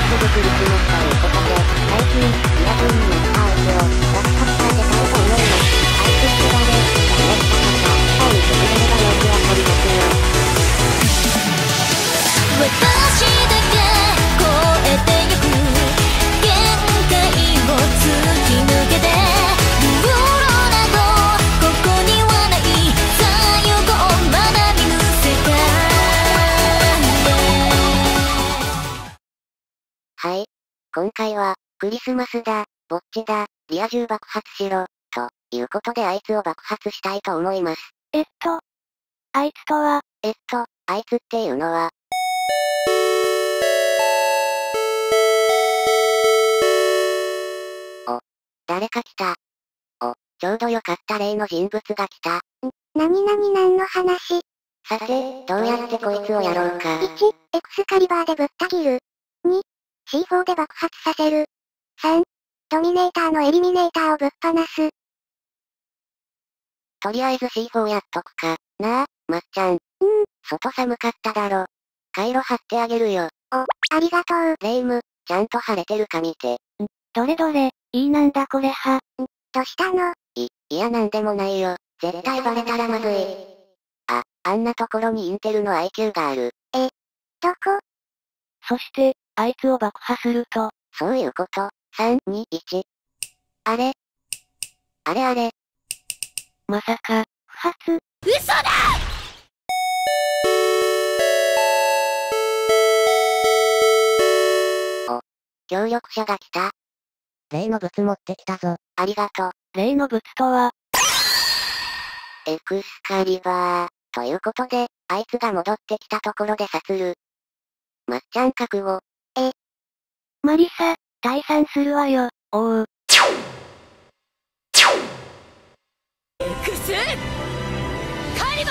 すぐクリスマスということで、最近、リア充になったあいつを、爆発させたいと思います。あいつって誰と思った方、青にしてくれればよくわかりますよ。 私だけ超えてゆく限界を突き抜けてルールなどここにはない最後を学びぬ世界。 はい。今回は、クリスマスだ、ぼっちだ、リア充爆発しろ、ということであいつを爆発したいと思います。 あいつとはあいつっていうのは、誰か来た。ちょうどよかった例の人物が来た。 何の話？ さて、どうやってこいつをやろうか。 1、エクスカリバーでぶった切る。2、C4 で爆発させる。3、ドミネーターのエリミネーターをぶっ放す。 とりあえず C4 やっとくか。なあ、まっちゃん。外寒かっただろ。カイロ貼ってあげるよ。 ありがとう。 レイム、ちゃんと晴れてるか見て。 どれどれ、いいなんだこれは。 どうしたの？ いやなんでもないよ。絶対バレたらまずい。あんなところにインテルの IQ がある。 どこ？ そして、あいつを爆破すると、 そういうこと。3、2、1。あれまさか、不発。嘘だ！ 協力者が来た。例の物持ってきたぞ。ありがとう。 例の物とは、 エクスカリバー。ということで、あいつが戻ってきたところで殺る。まっちゃん覚悟。 マリサ、退散するわよ。おう。エクスカリバ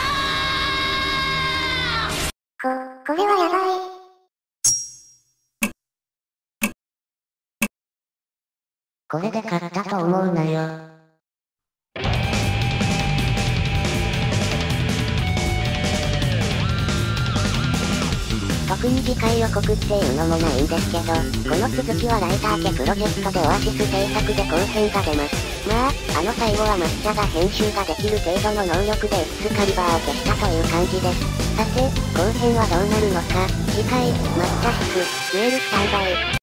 ー！ これはやばい。 これで勝ったと思うなよ。特に次回予告っていうのもないんですけど、この続きはライター家プロジェクトでオアシス制作で後編が出ます。まあ、最後は抹茶が編集ができる程度の能力でエクスカリバーを消したという感じです。さて、後編はどうなるのか、次回、抹茶室、デュエルスタンバイ。